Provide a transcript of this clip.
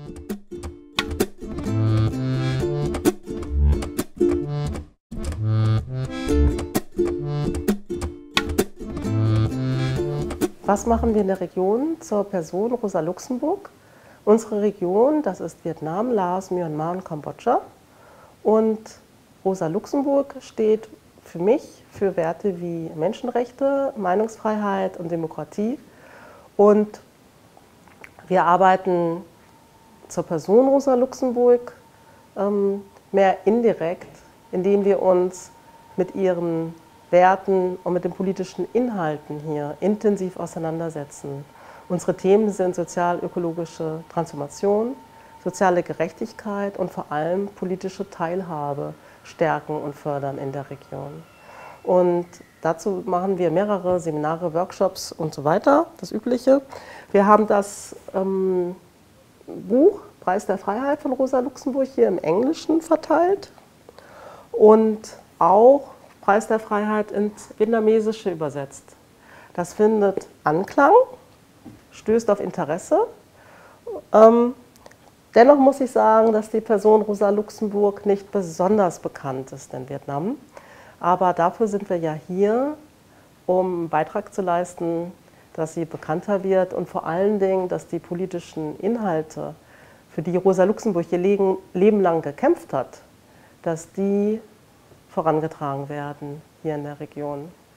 Was machen wir in der Region zur Person Rosa Luxemburg? Unsere Region, das ist Vietnam, Laos, Myanmar und Kambodscha. Und Rosa Luxemburg steht für mich für Werte wie Menschenrechte, Meinungsfreiheit und Demokratie. Und wir arbeiten zur Person Rosa Luxemburg mehr indirekt, indem wir uns mit ihren Werten und mit den politischen Inhalten hier intensiv auseinandersetzen. Unsere Themen sind sozial-ökologische Transformation, soziale Gerechtigkeit und vor allem politische Teilhabe stärken und fördern in der Region. Und dazu machen wir mehrere Seminare, Workshops und so weiter, das Übliche. Wir haben das Buch Preis der Freiheit von Rosa Luxemburg hier im Englischen verteilt und auch Preis der Freiheit ins Vietnamesische übersetzt. Das findet Anklang, stößt auf Interesse. Dennoch muss ich sagen, dass die Person Rosa Luxemburg nicht besonders bekannt ist in Vietnam. Aber dafür sind wir ja hier, um einen Beitrag zu leisten, dass sie bekannter wird und vor allen Dingen, dass die politischen Inhalte, für die Rosa Luxemburg ihr Leben lang gekämpft hat, dass die vorangetragen werden hier in der Region.